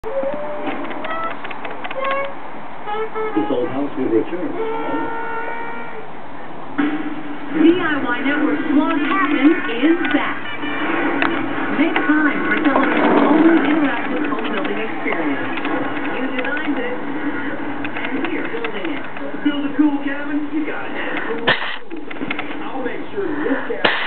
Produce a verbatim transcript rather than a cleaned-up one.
This old house will return. D I Y Network's Log Cabin is back. Make time for television's only interactive home building experience. You designed it, and we're building it. Build a cool cabin? You gotta have cool. I'll make sure this cabin